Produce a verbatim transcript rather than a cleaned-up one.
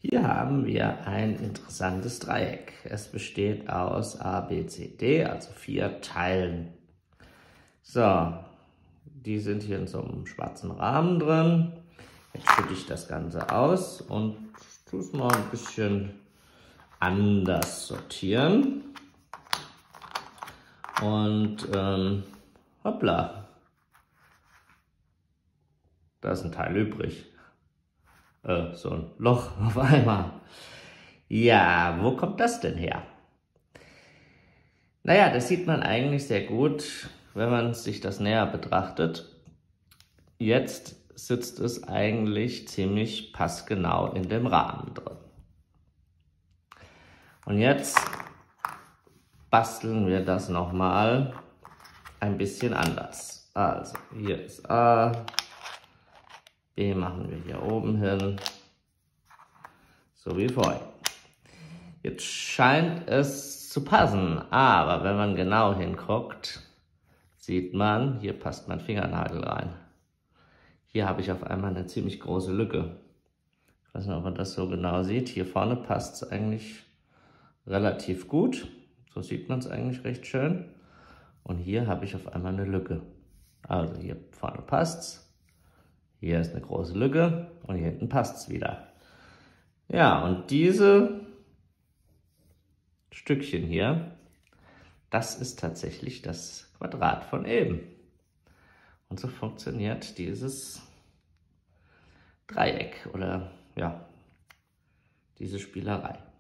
Hier haben wir ein interessantes Dreieck. Es besteht aus A, B, C, D, also vier Teilen. So, die sind hier in so einem schwarzen Rahmen drin. Jetzt schütte ich das Ganze aus und tue es mal ein bisschen anders sortieren. Und ähm, hoppla, da ist ein Teil übrig. Äh, so ein Loch auf einmal. Ja, wo kommt das denn her? Naja, das sieht man eigentlich sehr gut, wenn man sich das näher betrachtet. Jetzt sitzt es eigentlich ziemlich passgenau in dem Rahmen drin. Und jetzt basteln wir das nochmal ein bisschen anders. Also, hier ist A, B machen wir hier oben hin, so wie vorhin. Jetzt scheint es zu passen, aber wenn man genau hinguckt, sieht man, hier passt mein Fingernagel rein. Hier habe ich auf einmal eine ziemlich große Lücke. Ich weiß nicht, ob man das so genau sieht. Hier vorne passt es eigentlich relativ gut. So sieht man es eigentlich recht schön. Und hier habe ich auf einmal eine Lücke. Also hier vorne passt es. Hier ist eine große Lücke und hier hinten passt es wieder. Ja, und diese Stückchen hier, das ist tatsächlich das Quadrat von eben. Und so funktioniert dieses Dreieck oder ja, diese Spielerei.